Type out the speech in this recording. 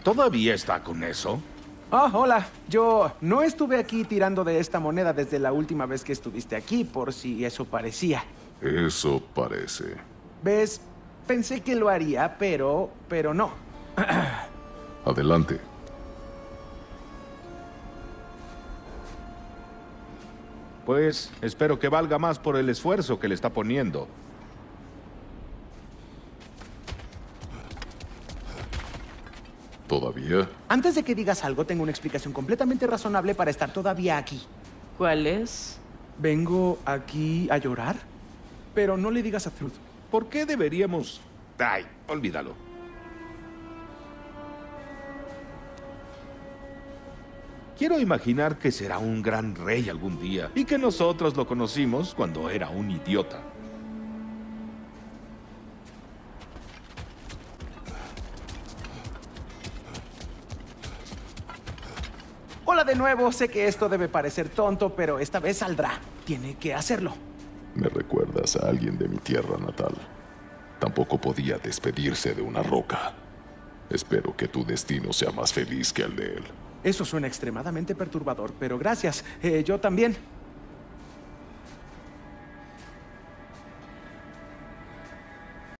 ¿Todavía está con eso? Oh, hola. Yo no estuve aquí tirando de esta moneda desde la última vez que estuviste aquí, por si eso parecía. Eso parece. ¿Ves? Pensé que lo haría, pero no. Adelante. Pues espero que valga más por el esfuerzo que le está poniendo. ¿Todavía? Antes de que digas algo, tengo una explicación completamente razonable para estar todavía aquí. ¿Cuál es? Vengo aquí a llorar, pero no le digas a Truth. ¿Por qué deberíamos...? Ay, olvídalo. Quiero imaginar que será un gran rey algún día y que nosotros lo conocimos cuando era un idiota. Hola de nuevo, sé que esto debe parecer tonto, pero esta vez saldrá. Tiene que hacerlo. Me recuerdas a alguien de mi tierra natal. Tampoco podía despedirse de una roca. Espero que tu destino sea más feliz que el de él. Eso suena extremadamente perturbador, pero gracias. Yo también.